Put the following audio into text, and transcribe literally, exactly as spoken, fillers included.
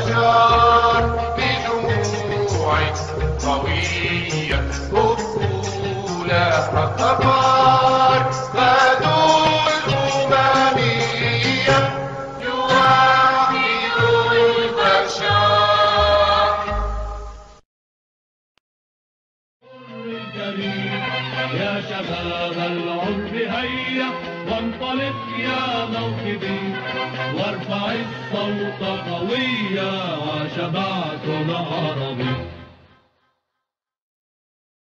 البشر بدموع قوية هبوا حق فار غدوا الأممية يوحد البشر. يا شباب العرب هيا وانطلق يا موكبي وارفع الصوت قويا وشبعتنا عربي.